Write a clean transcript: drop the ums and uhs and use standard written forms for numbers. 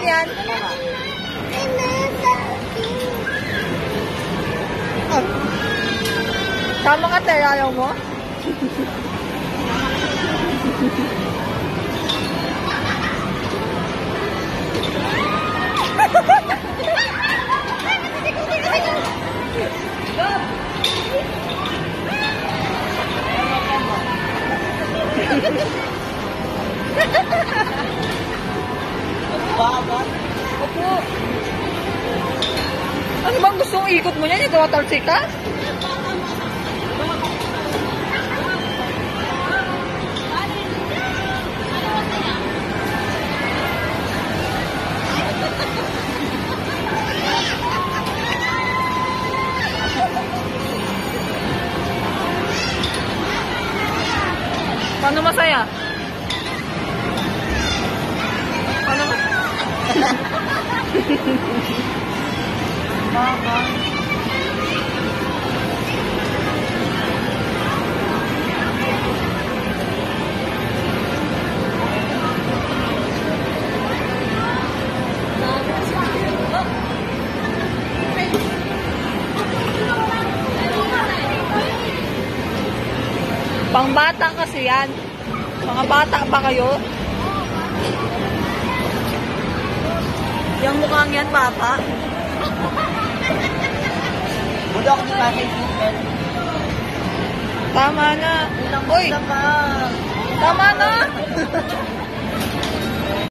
yan? Oh. Tama ka, te. Ayaw mo? Baba. Opo. Ano bang gusto mong ikot mo yan? Yung tumatalsik ka? Paano masaya? Paano masaya? Baba. Pangbata kasi yan. Mga bata pa kayo. Yung mukhang yan, bata. Budok ni Tatay Super. Tama na. Uy, tama na.